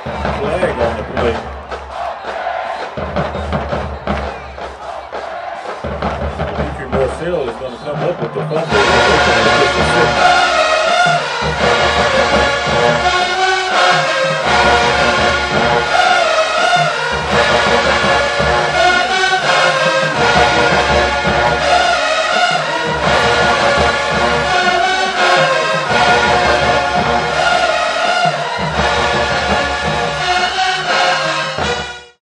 Flag on the play. Marcel is going to come up with the fumble.